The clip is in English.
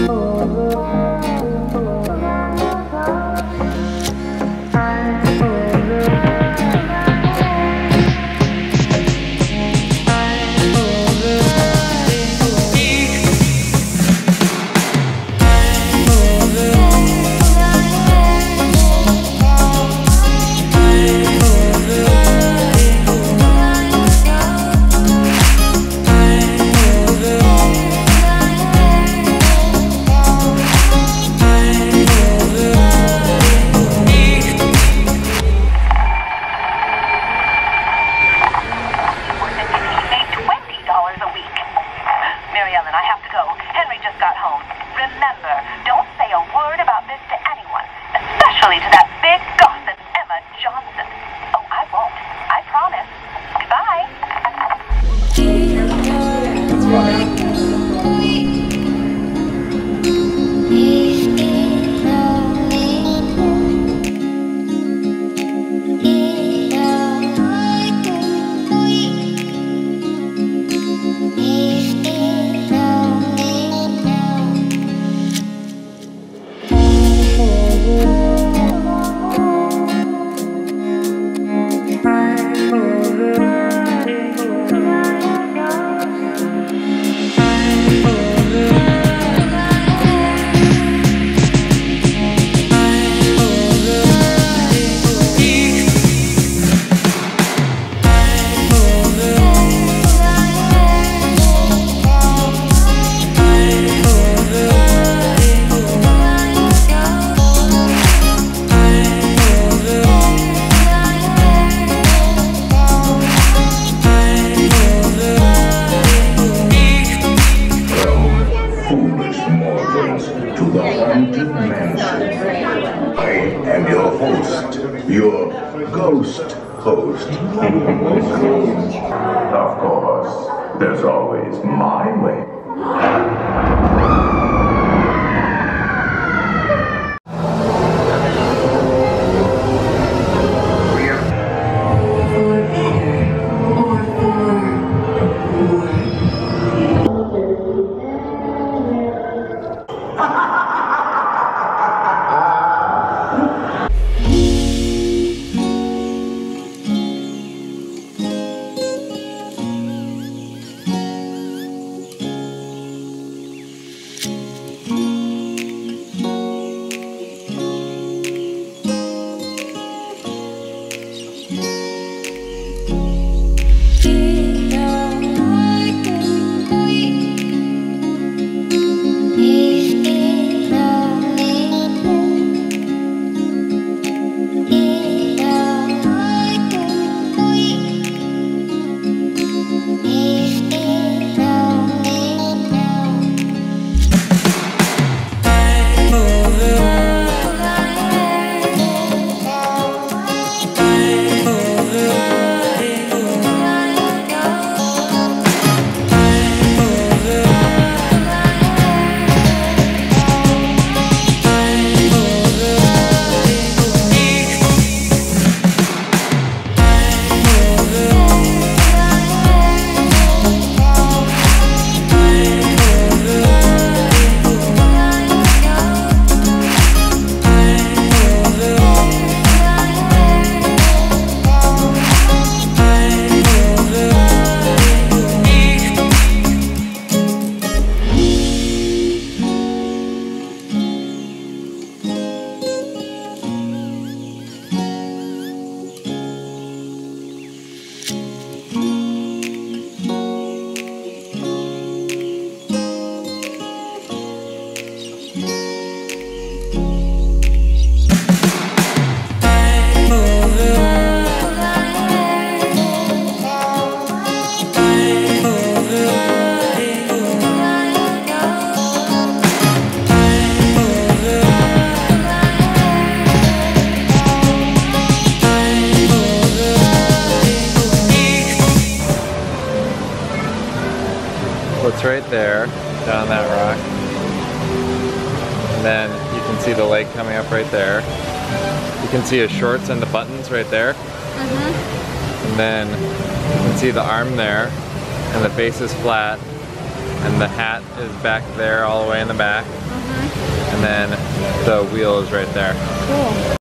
Your ghost host. Of course, there's always my way. It's right there, down that rock. And then you can see the lake coming up right there. You can see his shorts and the buttons right there. And then you can see the arm there, and the face is flat, and the hat is back there all the way in the back. And then the wheel is right there. Cool.